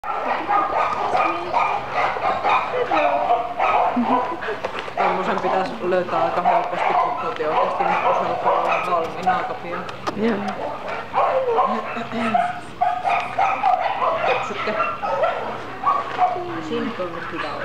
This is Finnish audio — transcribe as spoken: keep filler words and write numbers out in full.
Tommosen pitäisi löytää aika helposti, kun koti oikeesti nyt osalta olla valmiina aika pian. Joo. Tepsykke. Siinä on hyvä olla.